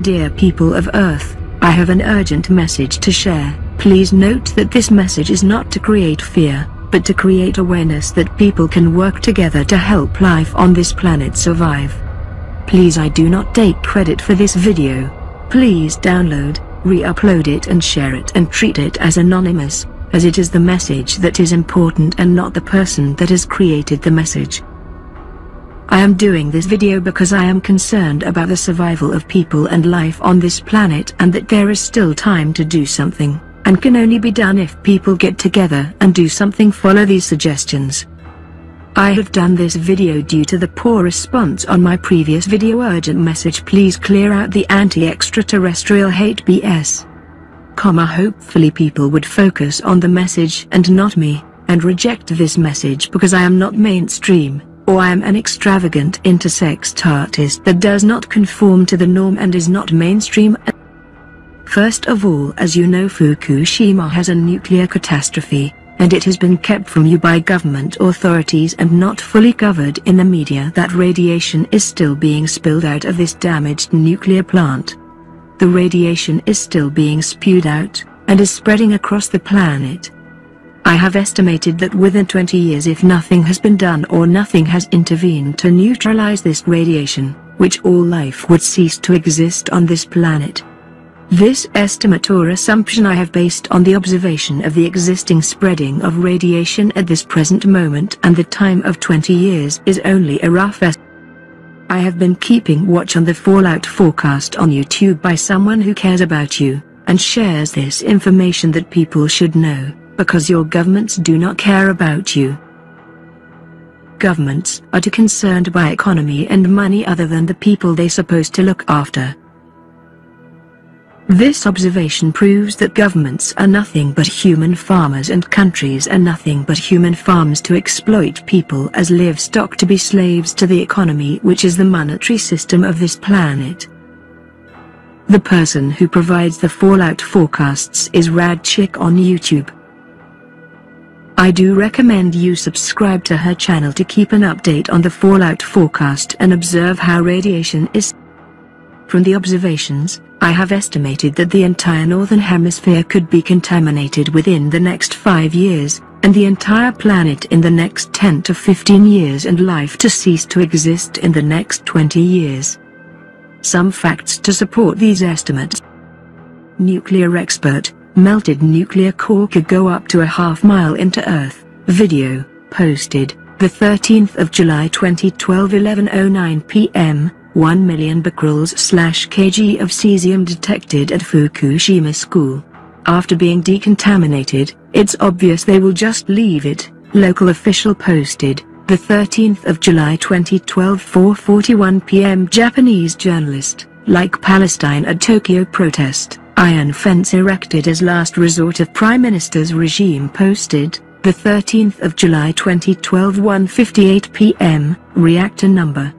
dear people of Earth, I have an urgent message to share. Please note that this message is not to create fear, but to create awareness that people can work together to help life on this planet survive. Please, I do not take credit for this video. Please download, re-upload it and share it and treat it as anonymous, as it is the message that is important and not the person that has created the message. I am doing this video because I am concerned about the survival of people and life on this planet, and that there is still time to do something, and can only be done if people get together and do something. Follow these suggestions. I have done this video due to the poor response on my previous video. Urgent message: please clear out the anti-extraterrestrial hate BS. Hopefully people would focus on the message and not me, and reject this message because I am not mainstream, or I am an extravagant intersex artist that does not conform to the norm and is not mainstream. First of all, as you know, Fukushima has a nuclear catastrophe, and it has been kept from you by government authorities and not fully covered in the media that radiation is still being spilled out of this damaged nuclear plant. The radiation is still being spewed out, and is spreading across the planet. I have estimated that within 20 years, if nothing has been done or nothing has intervened to neutralize this radiation, which all life would cease to exist on this planet. This estimate or assumption I have based on the observation of the existing spreading of radiation at this present moment, and the time of 20 years is only a rough estimate. I have been keeping watch on the fallout forecast on YouTube by someone who cares about you, and shares this information that people should know, because your governments do not care about you. Governments are too concerned by economy and money other than the people they're supposed to look after. This observation proves that governments are nothing but human farmers and countries are nothing but human farms to exploit people as livestock, to be slaves to the economy, which is the monetary system of this planet. The person who provides the fallout forecasts is Rad Chick on YouTube. I do recommend you subscribe to her channel to keep an update on the fallout forecast and observe how radiation is. From the observations, I have estimated that the entire northern hemisphere could be contaminated within the next 5 years, and the entire planet in the next 10 to 15 years, and life to cease to exist in the next 20 years. Some facts to support these estimates. Nuclear expert: melted nuclear core could go up to a half-mile into Earth. Video, posted, the 13th of July 2012, 11:09 p.m., 1 million becquerels/kg of cesium detected at Fukushima school. After being decontaminated, it's obvious they will just leave it, local official posted, the 13th of July 2012, 4:41 p.m. Japanese journalist: like Palestine at Tokyo protest, iron fence erected as last resort of Prime Minister's regime, posted, the 13th of July 2012, 1:58 p.m. Reactor number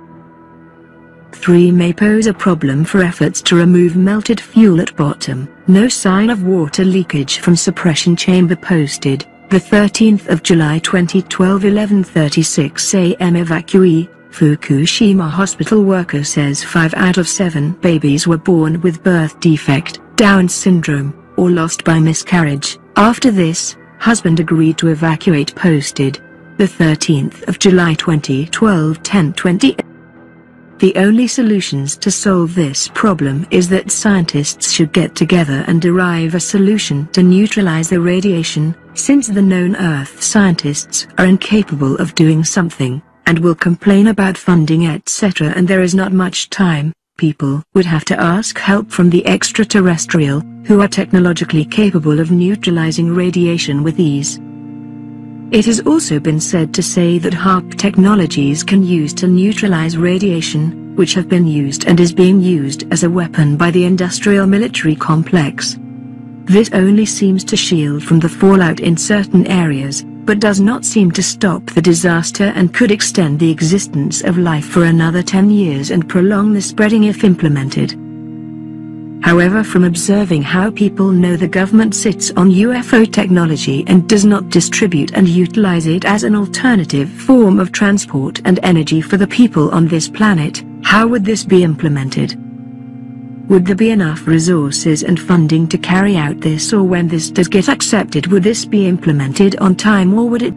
3 may pose a problem for efforts to remove melted fuel at bottom. No sign of water leakage from suppression chamber, posted, the 13th of July 2012, 11:36 a.m. Evacuee, Fukushima hospital worker says 5 out of 7 babies were born with birth defect, Down syndrome, or lost by miscarriage. After this, husband agreed to evacuate, posted, the 13th of July 2012, 10:20. The only solutions to solve this problem is that scientists should get together and derive a solution to neutralize the radiation, since the known Earth scientists are incapable of doing something, and will complain about funding etc. and there is not much time. People would have to ask help from the extraterrestrial, who are technologically capable of neutralizing radiation with ease. It has also been said to say that HAARP technologies can use to neutralize radiation, which have been used and is being used as a weapon by the industrial military complex. This only seems to shield from the fallout in certain areas, but does not seem to stop the disaster, and could extend the existence of life for another 10 years and prolong the spreading if implemented. However, from observing how people know the government sits on UFO technology and does not distribute and utilize it as an alternative form of transport and energy for the people on this planet, how would this be implemented? Would there be enough resources and funding to carry out this, or when this does get accepted, would this be implemented on time, or would it?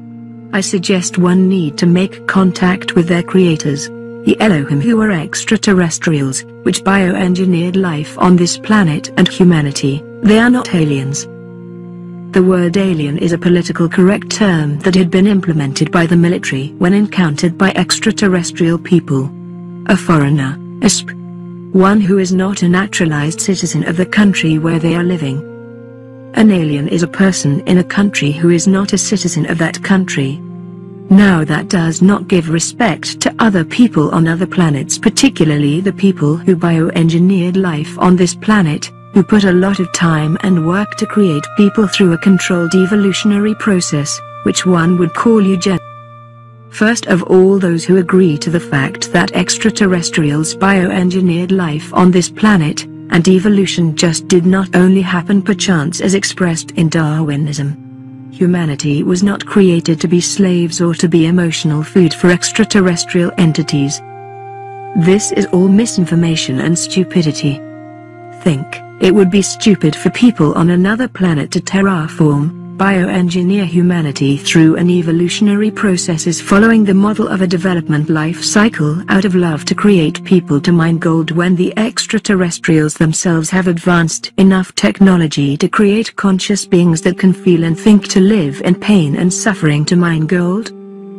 I suggest one need to make contact with their creators, the Elohim, who are extraterrestrials, which bioengineered life on this planet and humanity. They are not aliens. The word alien is a political correct term that had been implemented by the military when encountered by extraterrestrial people. A foreigner, a one who is not a naturalized citizen of the country where they are living. An alien is a person in a country who is not a citizen of that country. Now that does not give respect to other people on other planets, particularly the people who bioengineered life on this planet, who put a lot of time and work to create people through a controlled evolutionary process, which one would call eugenics. First of all, those who agree to the fact that extraterrestrials bioengineered life on this planet, and evolution just did not only happen perchance as expressed in Darwinism. Humanity was not created to be slaves or to be emotional food for extraterrestrial entities. This is all misinformation and stupidity. Think, it would be stupid for people on another planet to terraform, bioengineer humanity through an evolutionary processes following the model of a development life cycle out of love to create people to mine gold, when the extraterrestrials themselves have advanced enough technology to create conscious beings that can feel and think, to live in pain and suffering to mine gold.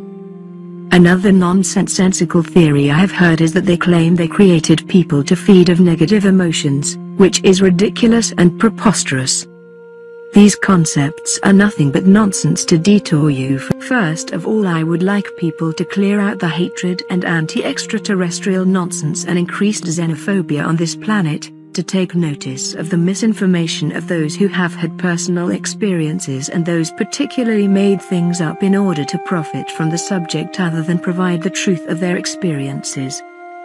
Another nonsensical theory I have heard is that they claim they created people to feed of negative emotions, which is ridiculous and preposterous. These concepts are nothing but nonsense to detour you from. First of all, I would like people to clear out the hatred and anti-extraterrestrial nonsense and increased xenophobia on this planet, to take notice of the misinformation of those who have had personal experiences and those particularly made things up in order to profit from the subject other than provide the truth of their experiences.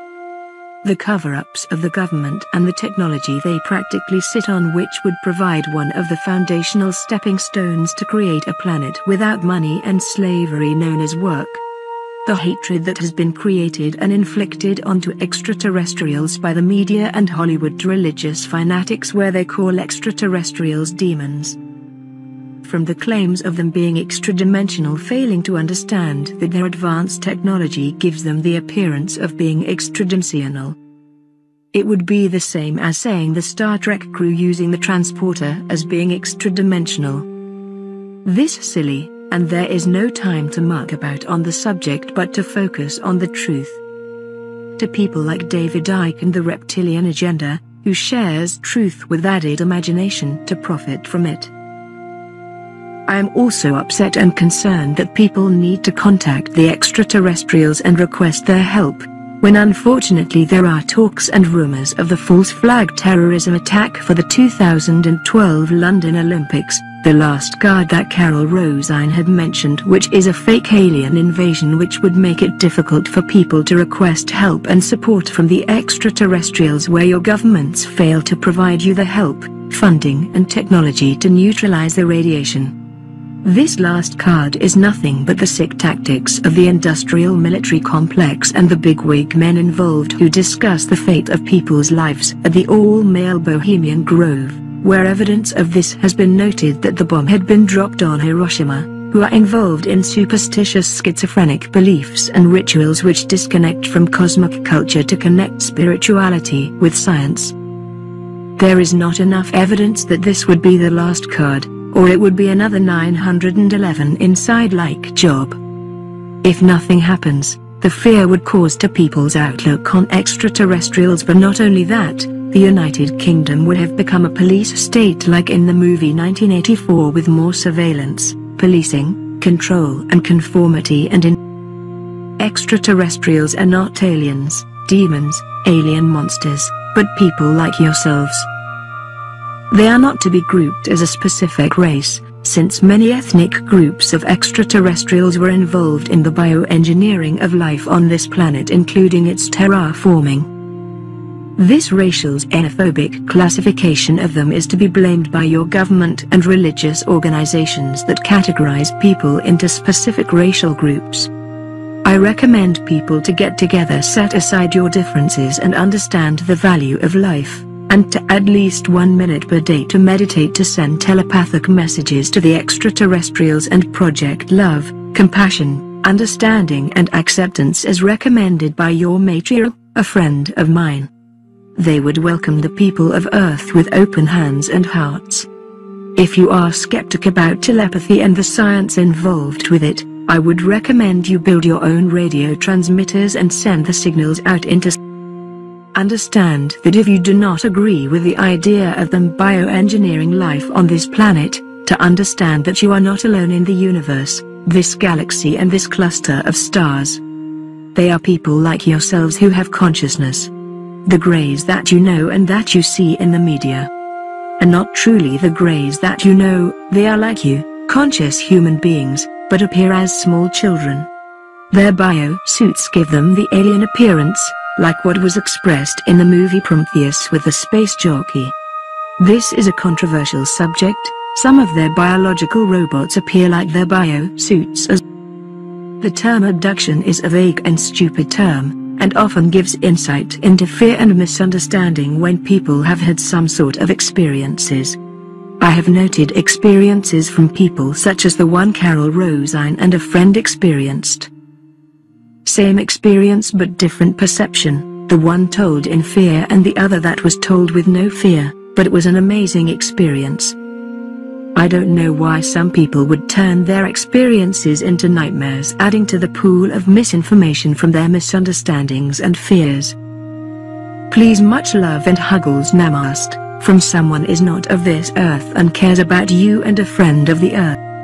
The cover-ups of the government and the technology they practically sit on, which would provide one of the foundational stepping stones to create a planet without money and slavery known as work. The hatred that has been created and inflicted onto extraterrestrials by the media and Hollywood religious fanatics, where they call extraterrestrials demons. From the claims of them being extra-dimensional, failing to understand that their advanced technology gives them the appearance of being extra-dimensional. It would be the same as saying the Star Trek crew using the transporter as being extra-dimensional. This is silly, and there is no time to muck about on the subject but to focus on the truth. To people like David Icke and the Reptilian Agenda, who shares truth with added imagination to profit from it. I am also upset and concerned that people need to contact the extraterrestrials and request their help, when unfortunately there are talks and rumors of the false flag terrorism attack for the 2012 London Olympics, the last card that Carol Rosine had mentioned, which is a fake alien invasion which would make it difficult for people to request help and support from the extraterrestrials, where your governments fail to provide you the help, funding and technology to neutralize the radiation. This last card is nothing but the sick tactics of the industrial military complex and the bigwig men involved, who discuss the fate of people's lives at the all-male Bohemian Grove, where evidence of this has been noted that the bomb had been dropped on Hiroshima, who are involved in superstitious schizophrenic beliefs and rituals which disconnect from cosmic culture to connect spirituality with science. There is not enough evidence that this would be the last card, or it would be another 911 inside-like job. If nothing happens, the fear would cause to people's outlook on extraterrestrials. But not only that, the United Kingdom would have become a police state like in the movie 1984, with more surveillance, policing, control and conformity. And extraterrestrials are not aliens, demons, alien monsters, but people like yourselves. They are not to be grouped as a specific race, since many ethnic groups of extraterrestrials were involved in the bioengineering of life on this planet, including its terraforming. This racial xenophobic classification of them is to be blamed by your government and religious organizations that categorize people into specific racial groups. I recommend people to get together, set aside your differences and understand the value of life, and to at least 1 minute per day to meditate to send telepathic messages to the extraterrestrials and project love, compassion, understanding and acceptance as recommended by your matriarch, a friend of mine. They would welcome the people of Earth with open hands and hearts. If you are skeptic about telepathy and the science involved with it, I would recommend you build your own radio transmitters and send the signals out into space. Understand that if you do not agree with the idea of them bioengineering life on this planet, to understand that you are not alone in the universe, this galaxy and this cluster of stars. They are people like yourselves who have consciousness. The greys that you know and that you see in the media are not truly the greys that you know. They are like you, conscious human beings, but appear as small children. Their bio-suits give them the alien appearance, like what was expressed in the movie Prometheus with the space jockey. This is a controversial subject. Some of their biological robots appear like their bio-suits as. The term abduction is a vague and stupid term, and often gives insight into fear and misunderstanding when people have had some sort of experiences. I have noted experiences from people such as the one Carol Rosine and a friend experienced. Same experience but different perception, the one told in fear and the other that was told with no fear, but it was an amazing experience. I don't know why some people would turn their experiences into nightmares, adding to the pool of misinformation from their misunderstandings and fears. Please, much love and huggles Namaste, from someone is not of this earth and cares about you and a friend of the earth.